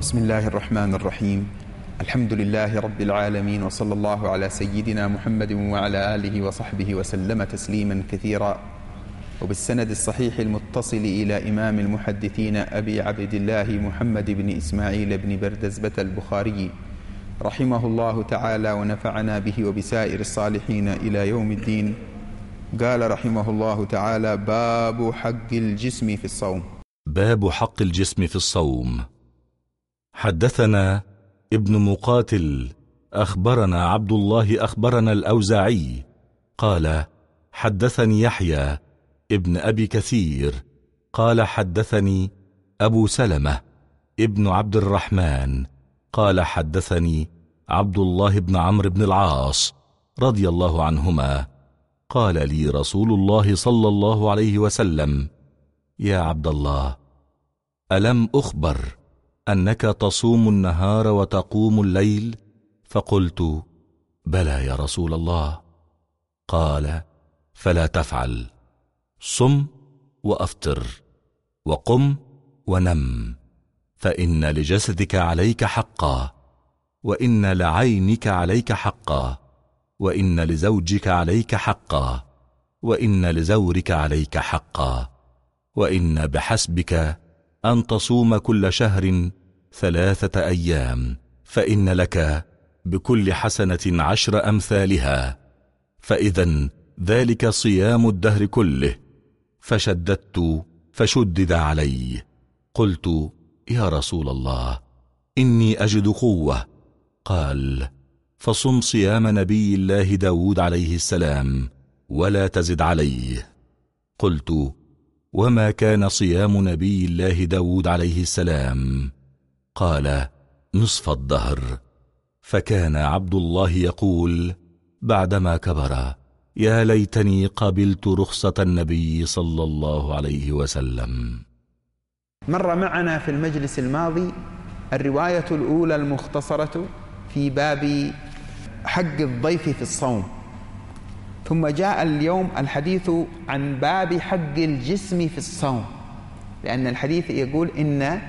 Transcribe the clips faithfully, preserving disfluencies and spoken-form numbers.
بسم الله الرحمن الرحيم. الحمد لله رب العالمين، وصلى الله على سيدنا محمد وعلى آله وصحبه وسلم تسليما كثيرا. وبالسند الصحيح المتصل إلى إمام المحدثين أبي عبد الله محمد بن إسماعيل بن بردزبة البخاري رحمه الله تعالى ونفعنا به وبسائر الصالحين إلى يوم الدين. قال رحمه الله تعالى: باب حق الجسم في الصوم. باب حق الجسم في الصوم. حدثنا ابن مقاتل أخبرنا عبد الله أخبرنا الأوزاعي قال: حدثني يحيى ابن أبي كثير قال: حدثني أبو سلمة ابن عبد الرحمن قال: حدثني عبد الله بن عمرو بن العاص رضي الله عنهما قال لي رسول الله صلى الله عليه وسلم: يا عبد الله، ألم أخبر أنك تصوم النهار وتقوم الليل؟ فقلت: بلى يا رسول الله. قال: فلا تفعل، صم وأفطر، وقم ونم، فإن لجسدك عليك حقا، وإن لعينك عليك حقا، وإن لزوجك عليك حقا، وإن لزورك عليك حقا، وإن بحسبك أن تصوم كل شهر ثلاثة أيام، فإن لك بكل حسنة عشر أمثالها، فإذا ذلك صيام الدهر كله. فشددت فشدد علي. قلت: يا رسول الله، إني أجد قوة. قال: فصم صيام نبي الله داود عليه السلام ولا تزد عليه. قلت: وما كان صيام نبي الله داود عليه السلام؟ قال: نصف الدهر. فكان عبد الله يقول بعدما كبر: يا ليتني قبلت رخصة النبي صلى الله عليه وسلم. مر معنا في المجلس الماضي الرواية الأولى المختصرة في باب حق الضيف في الصوم، ثم جاء اليوم الحديث عن باب حق الجسم في الصوم، لأن الحديث يقول: إن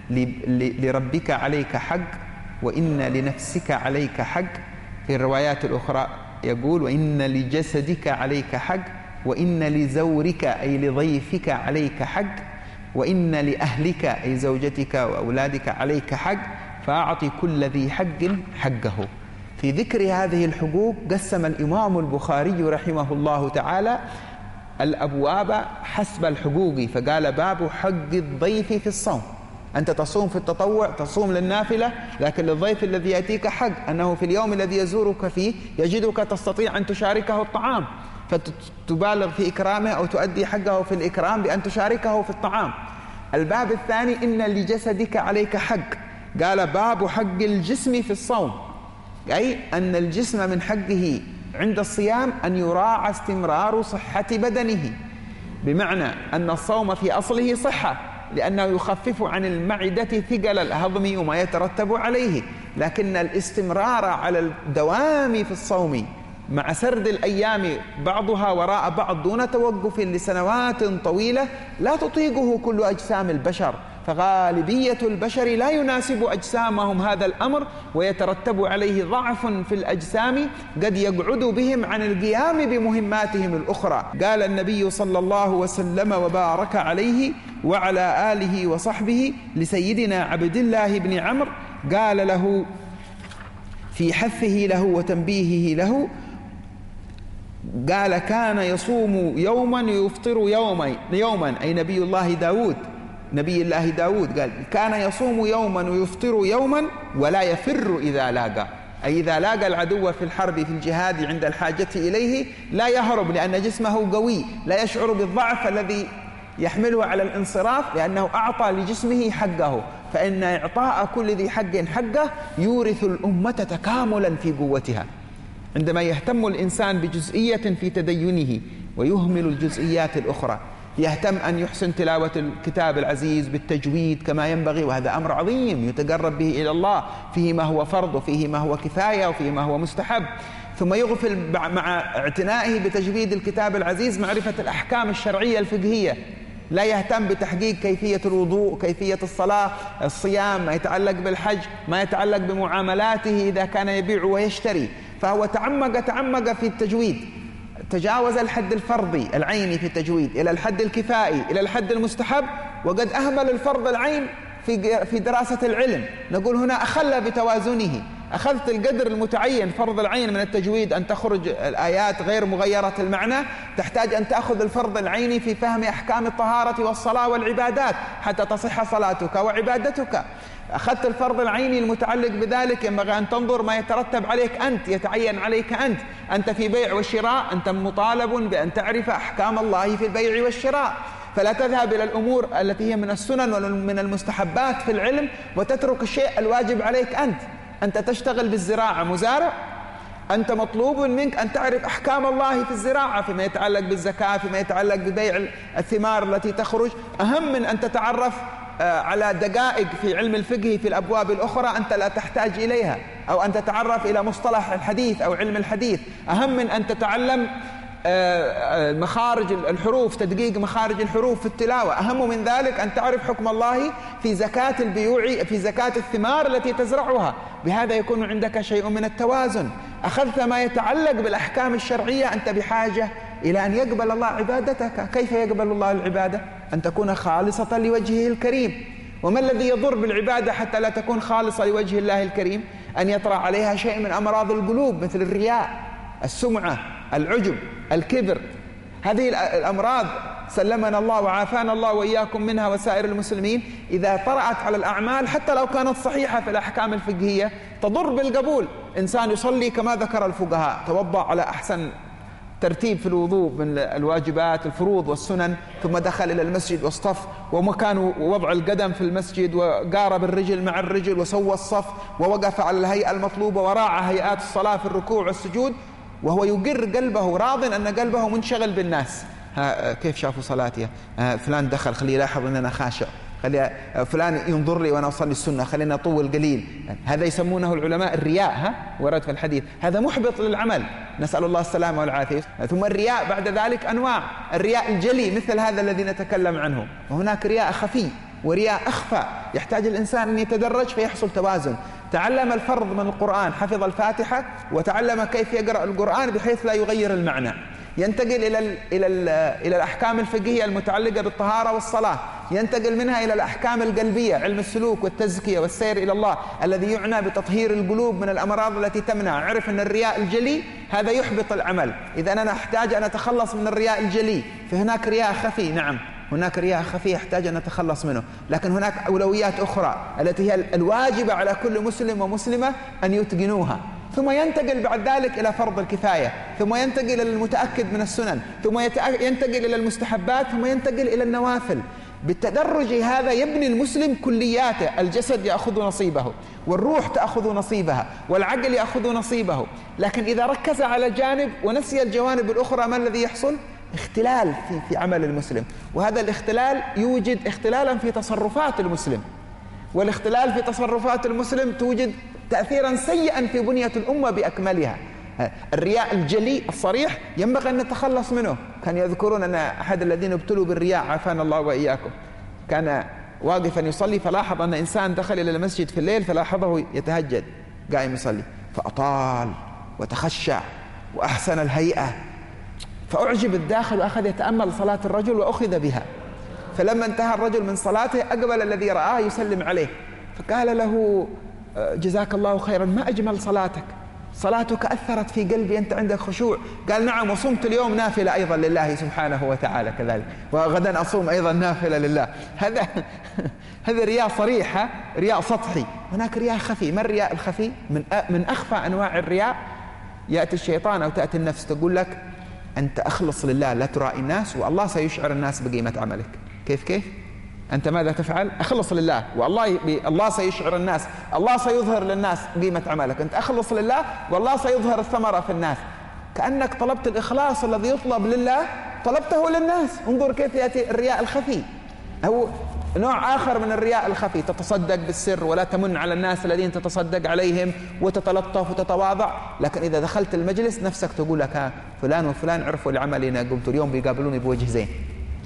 لربك عليك حق، وإن لنفسك عليك حق. في الروايات الأخرى يقول: وإن لجسدك عليك حق، وإن لزورك أي لضيفك عليك حق، وإن لأهلك أي زوجتك وأولادك عليك حق، فأعطي كل ذي حق حقه. في ذكر هذه الحقوق قسم الإمام البخاري رحمه الله تعالى الأبواب حسب الحقوق، فقال: باب حق الضيف في الصوم. أنت تصوم في التطوع، تصوم للنافلة، لكن للضيف الذي يأتيك حق، أنه في اليوم الذي يزورك فيه يجدك تستطيع أن تشاركه الطعام، فتبالغ في إكرامه أو تؤدي حقه في الإكرام بأن تشاركه في الطعام. الباب الثاني: إن لجسدك عليك حق. قال: باب حق الجسم في الصوم، أي أن الجسم من حقه عند الصيام أن يراعى استمرار صحة بدنه، بمعنى أن الصوم في أصله صحة، لأنه يخفف عن المعدة ثقل الهضم وما يترتب عليه، لكن الاستمرار على الدوام في الصوم مع سرد الأيام بعضها وراء بعض دون توقف لسنوات طويلة لا تطيقه كل أجسام البشر، فغالبية البشر لا يناسب أجسامهم هذا الأمر، ويترتب عليه ضعف في الأجسام قد يقعد بهم عن القيام بمهماتهم الأخرى. قال النبي صلى الله وسلم وبارك عليه وعلى آله وصحبه لسيدنا عبد الله بن عمرو، قال له في حثه له وتنبيهه له، قال: كان يصوم يوما يفطر يوما يوما أي نبي الله داود نبي الله داود قال: كان يصوم يوما ويفطر يوما ولا يفر إذا لاقى، أي إذا لاقى العدو في الحرب في الجهاد عند الحاجة إليه لا يهرب، لأن جسمه قوي لا يشعر بالضعف الذي يحمله على الانصراف، لأنه أعطى لجسمه حقه، فإن إعطاء كل ذي حق حقه يورث الأمة تكاملا في قوتها. عندما يهتم الإنسان بجزئية في تدينه ويهمل الجزئيات الأخرى، يهتم أن يحسن تلاوة الكتاب العزيز بالتجويد كما ينبغي، وهذا أمر عظيم يتقرب به إلى الله، فيه ما هو فرض وفيه ما هو كفاية وفيه ما هو مستحب. ثم يغفل مع اعتنائه بتجويد الكتاب العزيز معرفة الأحكام الشرعية الفقهية لا يهتم بتحقيق كيفية الوضوء، كيفية الصلاة، الصيام، ما يتعلق بالحج، ما يتعلق بمعاملاته إذا كان يبيع ويشتري. فهو تعمق تعمق في التجويد، تجاوز الحد الفرضي العيني في التجويد إلى الحد الكفائي، إلى الحد المستحب، وقد أهمل الفرض العين في في دراسة العلم. نقول هنا أخل بتوازنه، أخذت القدر المتعين فرض العين من التجويد أن تخرج الآيات غير مغيرة المعنى، تحتاج أن تأخذ الفرض العيني في فهم أحكام الطهارة والصلاة والعبادات حتى تصح صلاتك وعبادتك. أخذت الفرض العيني المتعلق بذلك، ينبغي أن تنظر ما يترتب عليك أنت، يتعين عليك أنت. أنت في بيع وشراء، أنت مطالب بأن تعرف أحكام الله في البيع والشراء، فلا تذهب إلى الأمور التي هي من السنن ومن المستحبات في العلم وتترك الشيء الواجب عليك أنت. أنت تشتغل بالزراعة مزارع، أنت مطلوب منك أن تعرف أحكام الله في الزراعة فيما يتعلق بالزكاة، فيما يتعلق ببيع الثمار التي تخرج. أهم من أن تتعرف على دقائق في علم الفقه في الأبواب الأخرى أنت لا تحتاج إليها، أو أن تتعرف إلى مصطلح الحديث أو علم الحديث. أهم من أن تتعلم مخارج الحروف، تدقيق مخارج الحروف في التلاوة. أهم من ذلك أن تعرف حكم الله في زكاة البيوع، في زكاة الثمار التي تزرعها. بهذا يكون عندك شيء من التوازن. أخذت ما يتعلق بالأحكام الشرعية، أنت بحاجة إلى أن يقبل الله عبادتك. كيف يقبل الله العبادة؟ أن تكون خالصة لوجهه الكريم. وما الذي يضر بالعبادة حتى لا تكون خالصة لوجه الله الكريم؟ أن يطرأ عليها شيء من أمراض القلوب مثل الرياء، السمعة، العجب، الكبر. هذه الأمراض سلمنا الله وعافانا الله وإياكم منها وسائر المسلمين، إذا طرأت على الأعمال حتى لو كانت صحيحة في الأحكام الفقهية تضر بالقبول. إنسان يصلي كما ذكر الفقهاء، توضأ على أحسن ترتيب في الوضوء من الواجبات الفروض والسنن، ثم دخل إلى المسجد واصطف، ومكان وضع القدم في المسجد وقارب الرجل مع الرجل وسوى الصف ووقف على الهيئة المطلوبة وراعى هيئات الصلاة في الركوع والسجود، وهو يقر قلبه راض أن قلبه منشغل بالناس. ها كيف شافوا صلاتي؟ فلان دخل خليه يلاحظ أن أنا خاشع، خلي فلان ينظر لي وأنا أصلي السنة، خلينا أطول قليل. هذا يسمونه العلماء الرياء، ها ورد في الحديث. هذا محبط للعمل، نسأل الله السلامة والعافية. ثم الرياء بعد ذلك أنواع، الرياء الجلي مثل هذا الذي نتكلم عنه، وهناك رياء خفي ورياء أخفى، يحتاج الإنسان أن يتدرج فيحصل توازن. تعلم الفرض من القرآن، حفظ الفاتحة وتعلم كيف يقرأ القرآن بحيث لا يغير المعنى، ينتقل إلى ال إلى ال إلى الأحكام الفقهية المتعلقة بالطهارة والصلاة، ينتقل منها إلى الأحكام القلبية، علم السلوك والتزكية والسير إلى الله الذي يعنى بتطهير القلوب من الأمراض التي تمنع. عرف أن الرياء الجلي هذا يحبط العمل، إذا أنا أحتاج أن أتخلص من الرياء الجلي. فهناك رياء خفي، نعم هناك رياء خفي يحتاج أن نتخلص منه، لكن هناك أولويات أخرى التي هي الواجبة على كل مسلم ومسلمة أن يتقنوها. ثم ينتقل بعد ذلك إلى فرض الكفاية، ثم ينتقل إلى المتأكد من السنن، ثم ينتقل إلى المستحبات، ثم ينتقل إلى النوافل. بالتدرج هذا يبني المسلم كلياته. الجسد يأخذ نصيبه، والروح تأخذ نصيبها، والعقل يأخذ نصيبه. لكن إذا ركز على جانب ونسي الجوانب الأخرى ما الذي يحصل؟ اختلال في في عمل المسلم، وهذا الاختلال يوجد اختلالا في تصرفات المسلم، والاختلال في تصرفات المسلم توجد تأثيرا سيئا في بنية الأمة بأكملها. الرياء الجلي الصريح ينبغي أن نتخلص منه. كان يذكرون أن أحد الذين ابتلوا بالرياء عافانا الله وإياكم كان واقفا يصلي، فلاحظ أن إنسان دخل إلى المسجد في الليل فلاحظه يتهجد قائم يصلي، فأطال وتخشع وأحسن الهيئة، فأعجب الداخل وأخذ يتأمل صلاة الرجل وأخذ بها. فلما انتهى الرجل من صلاته أقبل الذي رآه يسلم عليه، فقال له جزاك الله خيرا، ما أجمل صلاتك، صلاتك أثرت في قلبي، أنت عندك خشوع. قال نعم، وصمت اليوم نافلة أيضا لله سبحانه وتعالى كذلك، وغدا أصوم أيضا نافلة لله. هذا هذا رياء صريح، رياء سطحي. هناك رياء خفي. ما الرياء الخفي؟ من من أخفى أنواع الرياء يأتي الشيطان أو تأتي النفس تقول لك أنت أخلص لله، لا ترائي الناس، والله سيشعر الناس بقيمة عملك. كيف كيف؟ أنت ماذا تفعل؟ أخلص لله، والله الله سيشعر الناس، الله سيظهر للناس قيمة عملك. أنت أخلص لله والله سيظهر الثمرة في الناس. كأنك طلبت الإخلاص الذي يطلب لله طلبته للناس. انظر كيف يأتي الرياء الخفي. هو نوع آخر من الرياء الخفي، تتصدق بالسر ولا تمن على الناس الذين تتصدق عليهم وتتلطف وتتواضع، لكن إذا دخلت المجلس نفسك تقول لك ها فلان وفلان عرفوا لعملي أنا قمت اليوم بيقابلوني بوجه زين.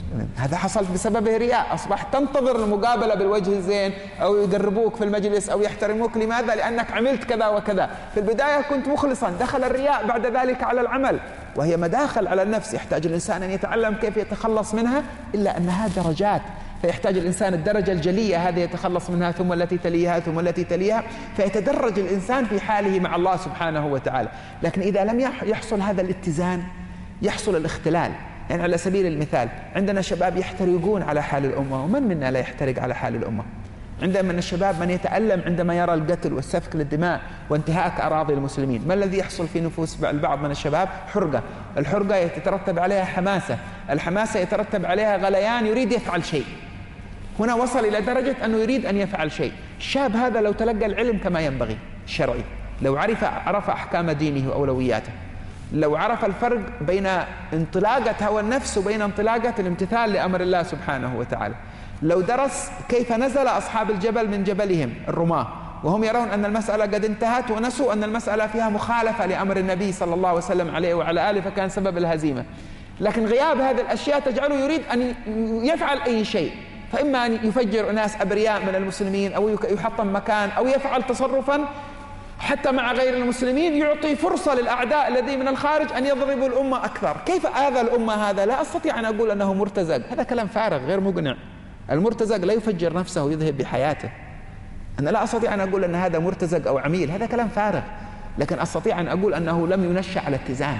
هذا حصل بسبب رياء، أصبحت تنتظر المقابلة بالوجه الزين أو يقربوك في المجلس أو يحترموك. لماذا؟ لأنك عملت كذا وكذا. في البداية كنت مخلصا، دخل الرياء بعد ذلك على العمل، وهي مداخل على النفس يحتاج الإنسان أن يتعلم كيف يتخلص منها، إلا أنها درجات، فيحتاج الإنسان الدرجة الجلية هذه يتخلص منها، ثم التي تليها، ثم التي تليها، فيتدرج الإنسان في حاله مع الله سبحانه وتعالى. لكن إذا لم يحصل هذا الاتزان يحصل الاختلال. يعني على سبيل المثال عندنا شباب يحترقون على حال الأمة، ومن منا لا يحترق على حال الأمة؟ عندنا من الشباب من يتألم عندما يرى القتل والسفك للدماء وانتهاك أراضي المسلمين. ما الذي يحصل في نفوس البعض من الشباب؟ حرقة. الحرقة يترتب عليها حماسة، الحماسة يترتب عليها غليان، يريد يفعل شيء. هنا وصل إلى درجة أنه يريد أن يفعل شيء. الشاب هذا لو تلقى العلم كما ينبغي الشرعي، لو عرف عرف أحكام دينه وأولوياته، لو عرف الفرق بين انطلاقة هوى النفس وبين انطلاقة الامتثال لأمر الله سبحانه وتعالى، لو درس كيف نزل أصحاب الجبل من جبلهم الرماة وهم يرون أن المسألة قد انتهت، ونسوا أن المسألة فيها مخالفة لأمر النبي صلى الله عليه وسلم عليه وعلى آله، فكان سبب الهزيمة. لكن غياب هذه الأشياء تجعله يريد أن يفعل أي شيء، فإما أن يفجر ناس أبرياء من المسلمين، أو يحطم مكان، أو يفعل تصرفا حتى مع غير المسلمين يعطي فرصة للأعداء الذين من الخارج أن يضربوا الأمة أكثر. كيف هذا الأمة هذا؟ لا أستطيع أن أقول أنه مرتزق، هذا كلام فارغ غير مقنع. المرتزق لا يفجر نفسه ويذهب بحياته. أنا لا أستطيع أن أقول أن هذا مرتزق أو عميل، هذا كلام فارغ. لكن أستطيع أن أقول أنه لم ينشأ على اتزان،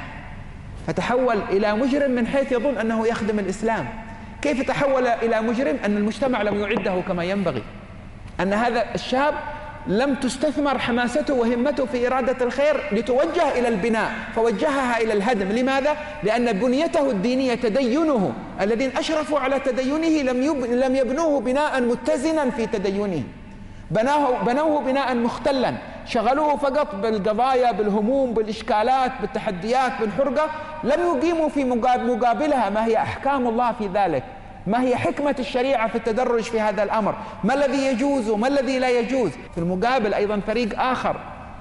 فتحول إلى مجرم من حيث يظن أنه يخدم الإسلام. كيف تحول إلى مجرم؟ أن المجتمع لم يعده كما ينبغي، أن هذا الشاب لم تستثمر حماسته وهمته في إرادة الخير لتوجه إلى البناء، فوجهها إلى الهدم. لماذا؟ لأن بنيته الدينية تدينه الذين أشرفوا على تدينه لم يب... لم يبنوه بناء متزنا في تدينه، بناه بنوه بناء مختلا، شغلوه فقط بالقضايا، بالهموم، بالإشكالات، بالتحديات، بالحرقة، لم يقيموا في مقابلها ما هي أحكام الله في ذلك، ما هي حكمة الشريعة في التدرج في هذا الأمر، ما الذي يجوز وما الذي لا يجوز. في المقابل أيضا فريق آخر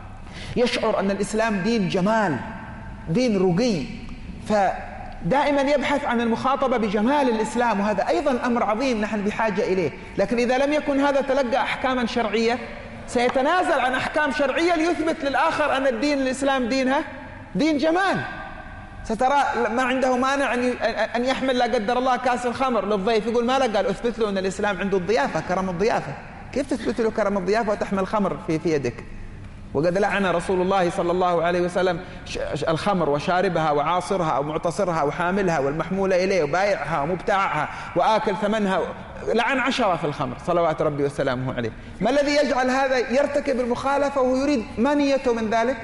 يشعر أن الإسلام دين جمال، دين رقي، فدائما يبحث عن المخاطبة بجمال الإسلام، وهذا أيضا أمر عظيم نحن بحاجة إليه. لكن إذا لم يكن هذا تلقى أحكاما شرعية سيتنازل عن أحكام شرعية ليثبت للآخر أن الدين الإسلام دينها دين جمال. سترى ما عنده مانع أن يحمل لا قدر الله كاس الخمر للضيف، يقول ما له، قال أثبت له أن الإسلام عنده الضيافة، كرم الضيافة. كيف تثبت له كرم الضيافة وتحمل خمر في, في يدك؟ وقد لعن رسول الله صلى الله عليه وسلم الخمر وشاربها وعاصرها ومعتصرها وحاملها والمحمولة إليه وبايعها ومبتاعها وآكل ثمنها، لعن عشرة في الخمر صلوات ربي وسلامه عليه. ما الذي يجعل هذا يرتكب المخالفة وهو يريد؟ ما نيته من ذلك؟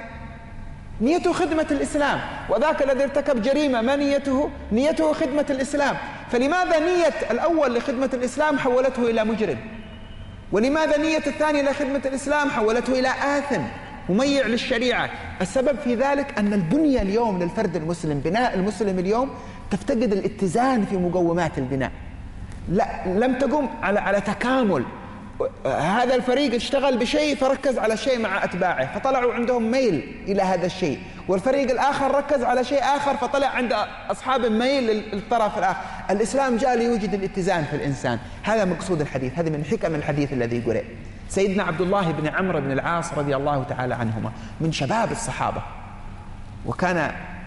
نيته خدمة الإسلام. وذاك الذي ارتكب جريمة ما نيته؟ نيته خدمة الإسلام. فلماذا نية الأول لخدمة الإسلام حولته إلى مجرم؟ ولماذا نية الثاني لخدمة الإسلام حولته إلى آثم مميع للشريعة؟ السبب في ذلك أن البنية اليوم للفرد المسلم، بناء المسلم اليوم تفتقد الاتزان في مقومات البناء، لا لم تقم على على تكامل. هذا الفريق اشتغل بشيء فركز على شيء مع أتباعه فطلعوا عندهم ميل إلى هذا الشيء، والفريق الآخر ركز على شيء آخر فطلع عند أصحاب ميل للطرف الآخر. الإسلام جاء ليوجد الاتزان في الإنسان، هذا مقصود الحديث، هذا من حكم الحديث الذي قرأ. سيدنا عبد الله بن عمرو بن العاص رضي الله تعالى عنهما من شباب الصحابة، وكان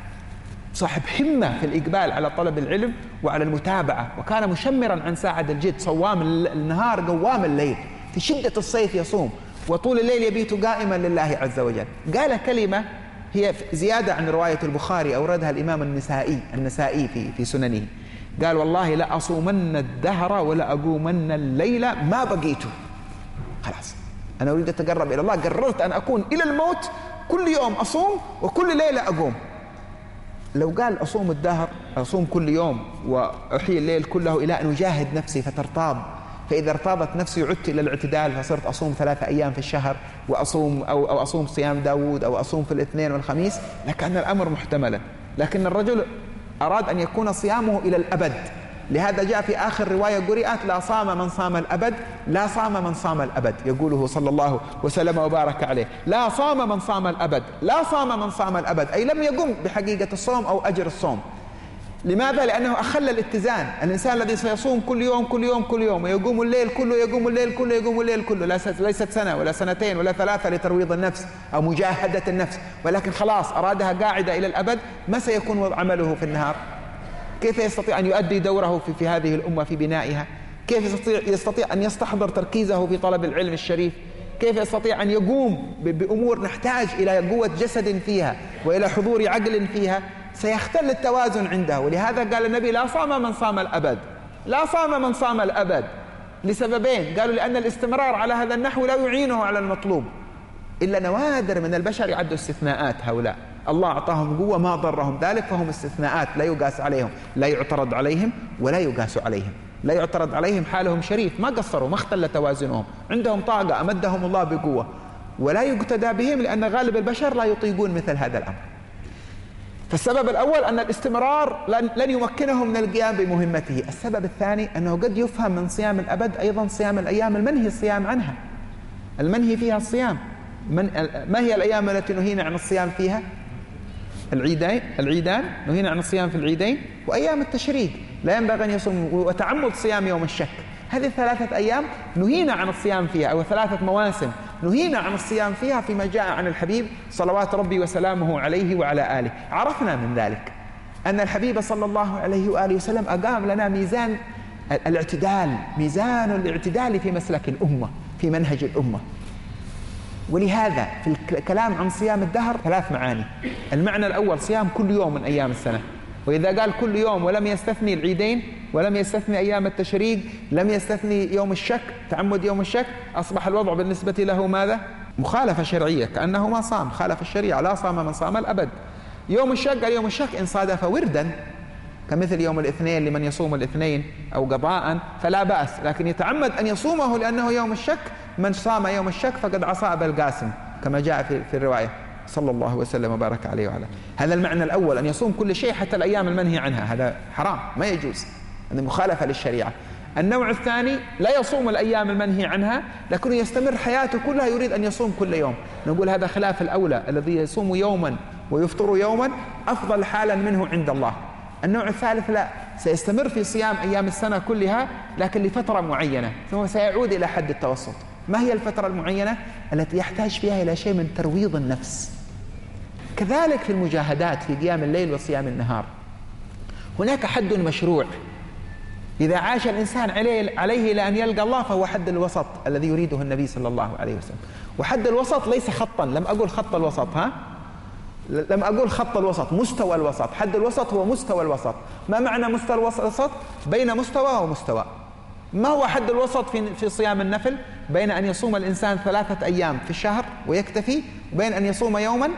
صاحب همة في الإقبال على طلب العلم وعلى المتابعة، وكان مشمرا عن ساعد الجد، صوام النهار قوام الليل، في شدة الصيف يصوم وطول الليل يبيت قائما لله عز وجل. قال كلمة هي زيادة عن رواية البخاري أوردها الإمام النسائي النسائي في في سننه، قال والله لا أصومن الدهر ولا أقومن الليل ما بقيته. خلاص أنا أريد أتقرب إلى الله، قررت أن أكون إلى الموت كل يوم أصوم وكل ليلة أقوم. لو قال أصوم الدهر، أصوم كل يوم وأحيي الليل كله إلى أن أجاهد نفسي فترتاض، فإذا ارتاضت نفسي عدت إلى الاعتدال فصرت أصوم ثلاثة أيام في الشهر وأصوم أو, أو أصوم صيام داود أو أصوم في الاثنين والخميس، لكان الأمر محتملا. لكن الرجل أراد أن يكون صيامه إلى الأبد، لهذا جاء في آخر رواية قرئت لا صام من صام الأبد، لا صام من صام الأبد، يقوله صلى الله وسلم وبارك عليه، لا صام من صام الأبد، لا صام من صام الأبد، أي لم يقم بحقيقة الصوم أو أجر الصوم. لماذا؟ لأنه أخل الاتزان. الإنسان الذي سيصوم كل يوم كل يوم كل يوم ويقوم الليل كله يقوم الليل كله يقوم الليل كله، ليست سنة ولا سنتين ولا ثلاثة لترويض النفس أو مجاهدة النفس، ولكن خلاص أرادها قاعدة إلى الأبد، ما سيكون عمله في النهار؟ كيف يستطيع أن يؤدي دوره في, في هذه الأمة في بنائها؟ كيف يستطيع, يستطيع أن يستحضر تركيزه في طلب العلم الشريف؟ كيف يستطيع أن يقوم بأمور نحتاج إلى قوة جسد فيها وإلى حضور عقل فيها؟ سيختل التوازن عنده. ولهذا قال النبي: لا صام من صام الأبد، لا صام من صام الأبد، لسببين. قالوا: لأن الاستمرار على هذا النحو لا يعينه على المطلوب، إلا نوادر من البشر يعدوا استثناءات. هؤلاء الله أعطاهم قوة ما ضرهم ذلك، فهم استثناءات لا يقاس عليهم، لا يعترض عليهم ولا يقاس عليهم، لا يعترض عليهم، حالهم شريف، ما قصروا، ما اختل توازنهم، عندهم طاقة أمدهم الله بقوة، ولا يقتدى بهم لأن غالب البشر لا يطيقون مثل هذا الأمر. فالسبب الأول أن الاستمرار لن يمكنه من القيام بمهمته. السبب الثاني أنه قد يفهم من صيام الأبد أيضا صيام الأيام المنهي الصيام عنها، المنهي فيها الصيام. من ما هي الأيام التي نهينا عن الصيام فيها؟ العيدين العيدان نهينا عن الصيام في العيدين، وأيام التشريق لا ينبغي أن يصوم، وتعمد صيام يوم الشك. هذه ثلاثة أيام نهينا عن الصيام فيها، أو ثلاثة مواسم نهينا عن الصيام فيها فيما جاء عن الحبيب صلوات ربي وسلامه عليه وعلى آله. عرفنا من ذلك أن الحبيب صلى الله عليه وآله وسلم أقام لنا ميزان الاعتدال، ميزان الاعتدال في مسلك الأمة، في منهج الأمة. ولهذا في الكلام عن صيام الدهر ثلاث معاني. المعنى الأول صيام كل يوم من أيام السنة، وإذا قال كل يوم ولم يستثني العيدين ولم يستثني أيام التشريق، لم يستثني يوم الشك، تعمد يوم الشك، أصبح الوضع بالنسبة له ماذا؟ مخالفة شرعية، كأنه ما صام، خالف الشريعة، لا صام من صام الأبد. يوم الشك قال يوم الشك إن صادف وردا كمثل يوم الاثنين لمن يصوم الاثنين أو قضاء فلا بأس، لكن يتعمد أن يصومه لأنه يوم الشك، من صام يوم الشك فقد عصى أبا القاسم كما جاء في, في الرواية صلى الله وسلم وبارك عليه وعلى. هذا المعنى الأول، أن يصوم كل شيء حتى الأيام المنهي عنها، هذا حرام ما يجوز، هذه مخالفة للشريعة. النوع الثاني لا يصوم الأيام المنهي عنها لكنه يستمر حياته كلها يريد أن يصوم كل يوم، نقول هذا خلاف الأولى. الذي يصوم يوما ويفطر يوما أفضل حالا منه عند الله. النوع الثالث لا، سيستمر في صيام أيام السنة كلها لكن لفترة معينة ثم سيعود إلى حد التوسط. ما هي الفترة المعينة؟ التي يحتاج فيها إلى شيء من ترويض النفس. كذلك في المجاهدات في قيام الليل وصيام النهار هناك حد مشروع إذا عاش الإنسان عليه, عليه إلى أن يلقى الله، فهو حد الوسط الذي يريده النبي صلى الله عليه وسلم. وحد الوسط ليس خطا، لم أقول خط الوسط، ها لم أقول خط الوسط، مستوى الوسط. حد الوسط هو مستوى الوسط. ما معنى مستوى الوسط؟ بين مستوى ومستوى. ما هو حد الوسط في في صيام النفل؟ بين أن يصوم الإنسان ثلاثة أيام في الشهر ويكتفي، وبين أن يصوم يوما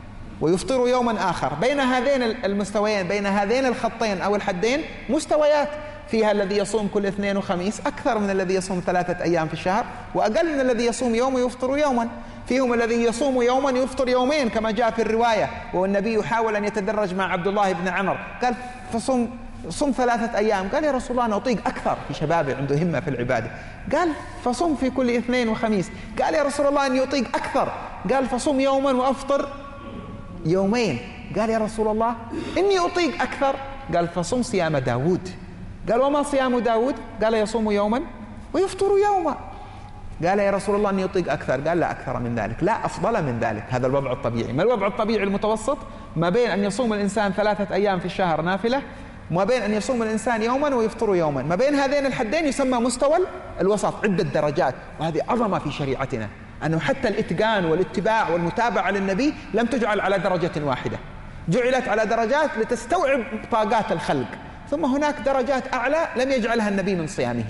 ويفطر يوما آخر. بين هذين المستويين، بين هذين الخطين أو الحدين مستويات، فيها الذي يصوم كل اثنين وخميس أكثر من الذي يصوم ثلاثة أيام في الشهر، وأقل من الذي يصوم يوم ويفطر يوما. فيهم الذي يصوم يوما يفطر يومين كما جاء في الرواية، والنبي يحاول أن يتدرج مع عبد الله بن عمر، قال فصوم صم ثلاثة أيام. قال يا رسول الله أنا أطيق أكثر، في شبابه عنده همة في العبادة. قال فصم في كل اثنين وخميس. قال يا رسول الله أني أطيق أكثر. قال فصم يوما وأفطر يومين. قال يا رسول الله إني أطيق أكثر. قال فصم صيام داود. قال وما صيام داود؟ قال يصوم يوما ويفطر يوما. قال يا رسول الله أني أطيق أكثر. قال لا أكثر من ذلك، لا أفضل من ذلك. هذا الوضع الطبيعي. ما الوضع الطبيعي المتوسط؟ ما بين أن يصوم الإنسان ثلاثة أيام في الشهر نافلة، وما بين أن يصوم الإنسان يوما ويفطر يوما. ما بين هذين الحدين يسمى مستوى الوسط، عدة درجات. وهذه عظمة في شريعتنا، أنه حتى الإتقان والاتباع والمتابعة للنبي لم تجعل على درجة واحدة، جعلت على درجات لتستوعب طاقات الخلق. ثم هناك درجات أعلى لم يجعلها النبي من صيامه،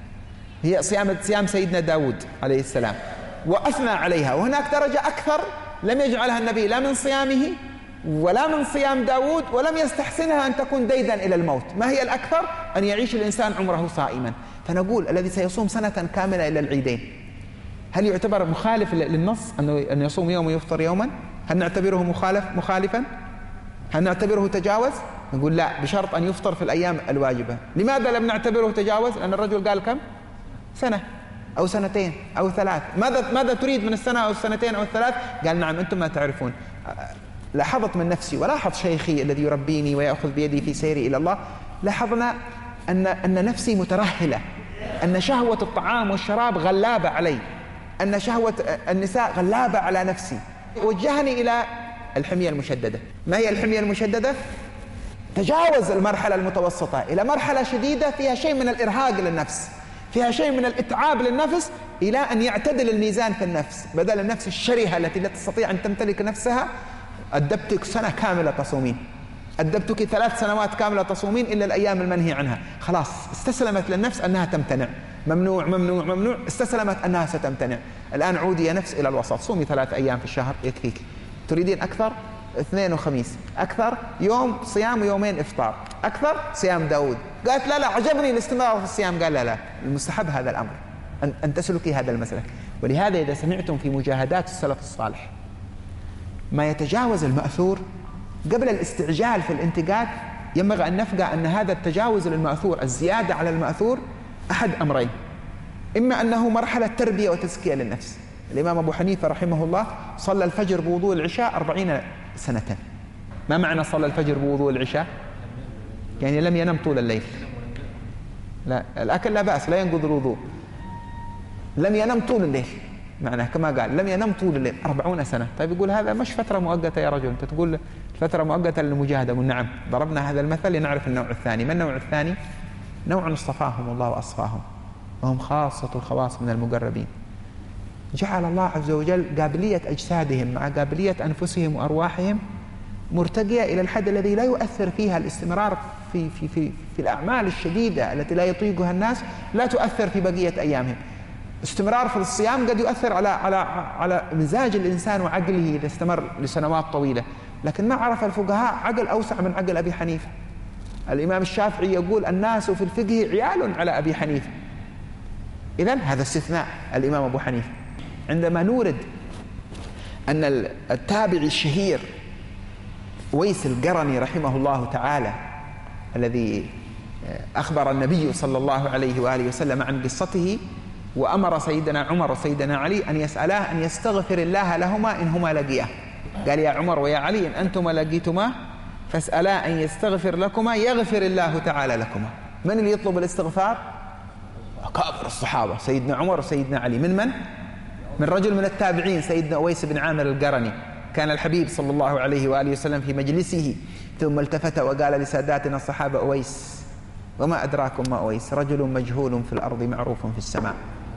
هي صيام صيام سيدنا داود عليه السلام وأثنى عليها. وهناك درجة أكثر لم يجعلها النبي لا من صيامه ولا من صيام داود، ولم يستحسنها أن تكون ديدا إلى الموت. ما هي الأكثر؟ أن يعيش الإنسان عمره صائما. فنقول الذي سيصوم سنة كاملة إلى العيدين هل يعتبر مخالف للنص أنه يصوم يوم ويفطر يوما؟ هل نعتبره مخالف مخالفا؟ هل نعتبره تجاوز؟ نقول لا، بشرط أن يفطر في الأيام الواجبة. لماذا لم نعتبره تجاوز؟ لأن الرجل قال كم؟ سنة أو سنتين أو ثلاث. ماذا ماذا تريد من السنة أو السنتين أو الثلاث؟ قال نعم أنتم ما تعرفون. لاحظت من نفسي ولاحظ شيخي الذي يربيني ويأخذ بيدي في سيري إلى الله، لاحظنا أن أن نفسي مترهلة، أن شهوة الطعام والشراب غلابة علي، أن شهوة النساء غلابة على نفسي. وجهني إلى الحمية المشددة. ما هي الحمية المشددة؟ تجاوز المرحلة المتوسطة إلى مرحلة شديدة فيها شيء من الإرهاق للنفس، فيها شيء من الإتعاب للنفس، إلى أن يعتدل الميزان في النفس. بدل النفس الشرهة التي لا تستطيع أن تمتلك نفسها، أدبتك سنة كاملة تصومين، أدبتك ثلاث سنوات كاملة تصومين إلا الأيام المنهي عنها. خلاص استسلمت للنفس أنها تمتنع، ممنوع ممنوع ممنوع، استسلمت أنها ستمتنع. الآن عودي يا نفس إلى الوسط، صومي ثلاث أيام في الشهر يكفيك. تريدين أكثر؟ اثنين وخميس. أكثر؟ يوم صيام ويومين إفطار. أكثر؟ صيام داود. قالت لا لا عجبني الاستمرار في الصيام. قال لا لا، المستحب هذا الأمر، أن, أن تسلكي هذا المسلك. ولهذا إذا سمعتم في مجاهدات السلف الصالح ما يتجاوز المأثور قبل الاستعجال في الانتقاد، ينبغي أن نفقه أن هذا التجاوز للمأثور، الزيادة على المأثور، أحد أمرين: إما أنه مرحلة تربية وتزكية للنفس. الإمام أبو حنيفة رحمه الله صلى الفجر بوضوء العشاء أربعين سنة. ما معنى صلى الفجر بوضوء العشاء؟ يعني لم ينم طول الليل. لا، الأكل لا بأس، لا ينقض الوضوء. لم ينم طول الليل، معناه كما قال لم ينم طول الليل أربعون سنة. طيب يقول هذا مش فترة مؤقتة يا رجل، أنت تقول فترة مؤقتة للمجاهدة. نعم، ضربنا هذا المثل لنعرف النوع الثاني. ما النوع الثاني؟ نوع اصطفاهم الله وأصفاهم، وهم خاصة الخواص من المقربين. جعل الله عز وجل قابلية أجسادهم مع قابلية أنفسهم وأرواحهم مرتقية إلى الحد الذي لا يؤثر فيها الاستمرار في, في, في, في الأعمال الشديدة التي لا يطيقها الناس، لا تؤثر في بقية أيامهم. استمرار في الصيام قد يؤثر على على على مزاج الإنسان وعقله إذا استمر لسنوات طويلة، لكن ما عرف الفقهاء عقل أوسع من عقل أبي حنيفة. الإمام الشافعي يقول الناس في الفقه عيال على أبي حنيفة. إذن هذا استثناء الإمام أبو حنيفة. عندما نورد أن التابعي الشهير أويس القرني رحمه الله تعالى الذي أخبر النبي صلى الله عليه وآله وسلم عن قصته، وأمر سيدنا عمر وسيدنا علي أن يسألاه أن يستغفر الله لهما إن هما لقياه. قال يا عمر ويا علي إن أنتما لقيتما فاسألا أن يستغفر لكما يغفر الله تعالى لكما. من اللي يطلب الاستغفار؟ أكابر الصحابة، سيدنا عمر وسيدنا علي. من من؟ من رجل من التابعين سيدنا أويس بن عامر القرني. كان الحبيب صلى الله عليه وآله وسلم في مجلسه ثم التفت وقال لساداتنا الصحابة أويس وما أدراكم ما أويس، رجل مجهول في الأرض معروف في السماء.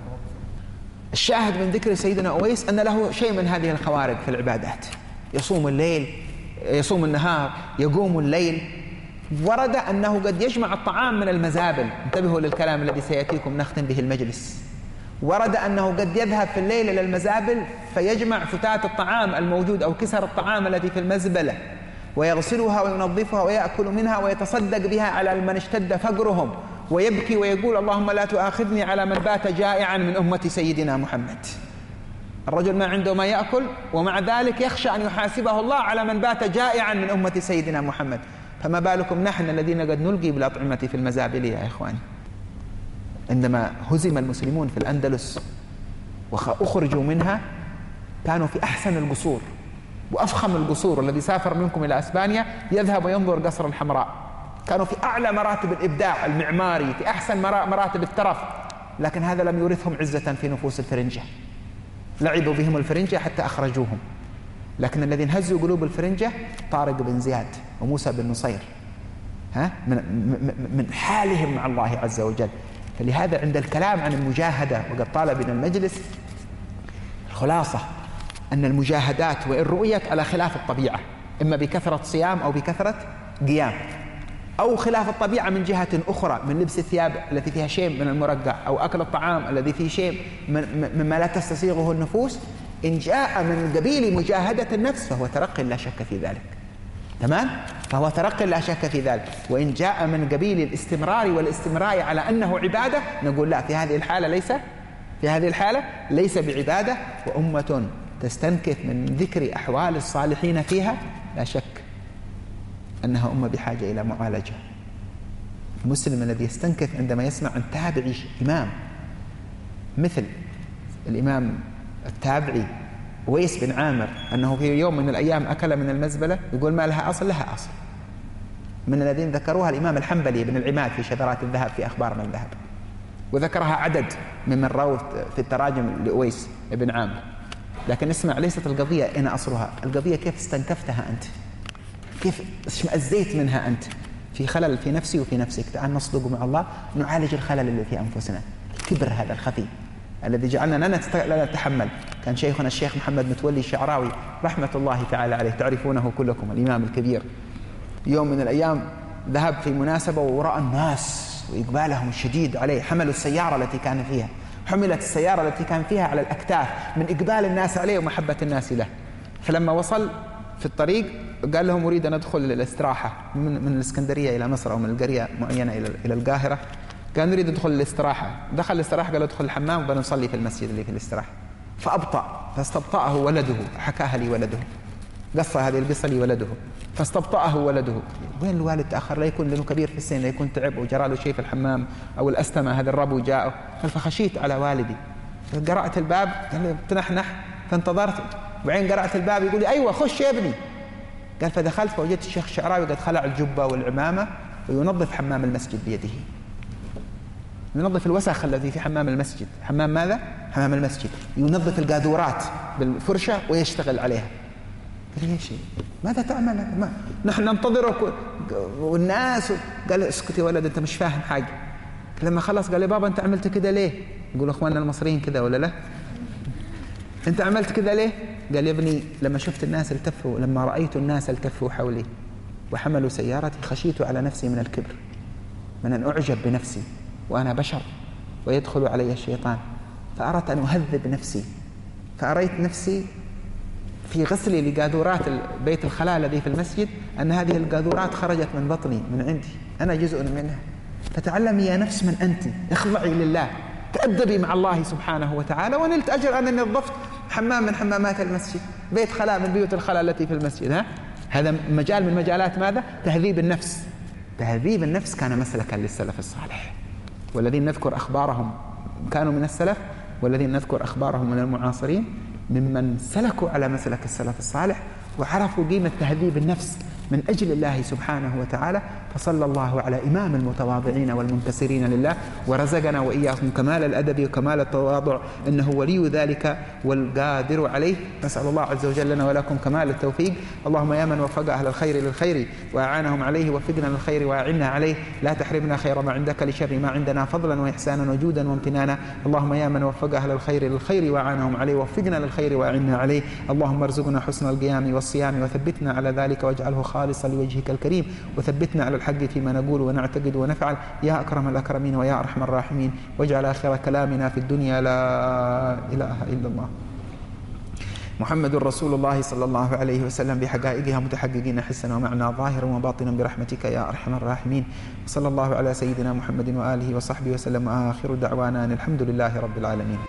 الشاهد من ذكر سيدنا أويس أن له شيء من هذه الخوارق في العبادات، يصوم الليل، يصوم النهار، يقوم الليل. ورد أنه قد يجمع الطعام من المزابل. انتبهوا للكلام الذي سيأتيكم نختم به المجلس. ورد أنه قد يذهب في الليل إلى المزابل فيجمع فتات الطعام الموجود أو كسر الطعام التي في المزبلة ويغسلها وينظفها ويأكل منها ويتصدق بها على من اشتد فقرهم، ويبكي ويقول اللهم لا تؤاخذني على من بات جائعا من أمة سيدنا محمد. الرجل ما عنده ما يأكل ومع ذلك يخشى أن يحاسبه الله على من بات جائعا من أمة سيدنا محمد، فما بالكم نحن الذين قد نلقي بالأطعمة في المزابل يا إخواني. عندما هزم المسلمون في الأندلس وأخرجوا منها كانوا في أحسن القصور وأفخم القصور. الذي سافر منكم إلى أسبانيا يذهب وينظر قصر الحمراء. كانوا في أعلى مراتب الإبداع المعماري، في أحسن مراتب الترف، لكن هذا لم يورثهم عزة في نفوس الفرنجة. لعبوا بهم الفرنجة حتى أخرجوهم، لكن الذين هزوا قلوب الفرنجة طارق بن زياد وموسى بن نصير ها من من حالهم مع الله عز وجل. فلهذا عند الكلام عن المجاهدة وقد طال بنا المجلس، الخلاصة أن المجاهدات وإن رؤيت على خلاف الطبيعة، إما بكثرة صيام أو بكثرة قيام، أو خلاف الطبيعة من جهة أخرى من لبس الثياب التي فيها شيء من المرقع، أو أكل الطعام الذي فيه شيء مما لا تستسيغه النفوس، إن جاء من قبيل مجاهدة النفس فهو ترقي لا شك في ذلك. تمام؟ فهو ترقي لا شك في ذلك. وإن جاء من قبيل الاستمرار والاستمرار على أنه عبادة نقول لا، في هذه الحالة ليس في هذه الحالة ليس بعبادة. وأمة تستنكف من ذكر أحوال الصالحين فيها لا شك أنها أمة بحاجة إلى معالجة. المسلم الذي يستنكف عندما يسمع عن تابعي إمام مثل الإمام التابعي أويس بن عامر أنه في يوم من الأيام أكل من المزبلة، يقول ما لها أصل، لها أصل، من الذين ذكروها الإمام الحنبلي بن العماد في شذرات الذهب في أخبار من ذهب، وذكرها عدد ممن رووا في التراجم لأويس بن عامر. لكن اسمع، ليست القضية إن أصلها، القضية كيف استنكفتها أنت، كيف اشمأزيت منها أنت. في خلل في نفسي وفي نفسك، تعال نصدق مع الله، نعالج الخلل اللي في أنفسنا، الكبر هذا الخفي الذي جعلنا لا نتحمل. كان شيخنا الشيخ محمد متولي الشعراوي رحمة الله تعالى عليه، تعرفونه كلكم، الإمام الكبير، يوم من الأيام ذهب في مناسبة ورأى الناس وإقبالهم الشديد عليه، حملوا السيارة التي كان فيها، حملت السيارة التي كان فيها على الأكتاف من إقبال الناس عليه ومحبة الناس له. فلما وصل في الطريق قال لهم أريد أن أدخل للاستراحة من, من الإسكندرية إلى مصر، أو من القرية معينة إلى إلى القاهرة. كان يريد أدخل الاستراحة، دخل الاستراحة قال أدخل الحمام وبنصلي في المسجد اللي في الاستراحة، فأبطأ، فاستبطأه ولده، حكاها لي ولده، قصة هذه القصة لي ولده، فاستبطأه ولده. وين الوالد تأخر؟ لا يكون لأنه كبير في السن، لا يكون تعب وجرى له شيء في الحمام أو الأستمة، هذا الربو جاءه. قال فخشيت على والدي، قرأت الباب، قال لي تنحنح، فانتظرت، وبعدين قرأت الباب يقول لي أيوة خش يا ابني. قال فدخلت فوجدت الشيخ الشعراوي قد خلع الجبة والعمامة وينظف حمام المسجد بيده، ينظف الوسخ الذي في حمام المسجد. حمام ماذا؟ حمام المسجد. ينظف القاذورات بالفرشة ويشتغل عليها. قال لي شيء ماذا تعمل؟ ما نحن ننتظرك والناس. قال اسكت يا ولد انت مش فاهم حاجة. لما خلص قال لي بابا انت عملت كده ليه؟ يقول اخواننا المصريين كده ولا لا؟ انت عملت كده ليه؟ قال يا ابني لما شفت الناس التفوا، لما رأيت الناس التفوا حولي وحملوا سيارتي خشيت على نفسي من الكبر، من أن أعجب بنفسي وأنا بشر ويدخل علي الشيطان، فأردت أن أهذب نفسي، فأريت نفسي في غسلي لقاذورات بيت الخلاء الذي في المسجد أن هذه القاذورات خرجت من بطني من عندي، أنا جزء منها. فتعلمي يا نفس من أنت، اخضعي لله، تأدبي مع الله سبحانه وتعالى، ونلت أجر أنني نظفت حمام من حمامات المسجد، بيت خلاء من بيوت الخلاء التي في المسجد. ها؟ هذا مجال من مجالات ماذا؟ تهذيب النفس. تهذيب النفس كان مسلكا للسلف الصالح، والذين نذكر أخبارهم كانوا من السلف، والذين نذكر أخبارهم من المعاصرين ممن سلكوا على مسلك السلف الصالح وعرفوا قيمة تهذيب النفس من أجل الله سبحانه وتعالى. فصلى الله على إمام المتواضعين والمنكسرين لله، ورزقنا وإياكم كمال الأدب وكمال التواضع، إنه ولي ذلك والقادر عليه. نسأل الله عز وجل لنا ولكم كمال التوفيق. اللهم يا من وفق أهل الخير للخير وأعانهم عليه، وفقنا للخير وأعنا عليه، لا تحرمنا خير ما عندك لشر ما عندنا، فضلا وإحسانا وجودا وامتنانا. اللهم يا من وفق أهل الخير للخير وأعانهم عليه، وفقنا للخير وأعنا عليه. اللهم ارزقنا حسن القيام والصيام وثبتنا على ذلك، واجعله خالصا لوجهك الكريم، وثبتنا على الحق فيما نقول ونعتقد ونفعل يا أكرم الأكرمين ويا أرحم الراحمين. واجعل آخر كلامنا في الدنيا لا إله إلا الله محمد رسول الله صلى الله عليه وسلم بحقائقها متحققين حسنا ومعنى ظاهرا وباطنا برحمتك يا أرحم الراحمين. صلى الله على سيدنا محمد وآله وصحبه وسلم، وآخر دعوانا الحمد لله رب العالمين.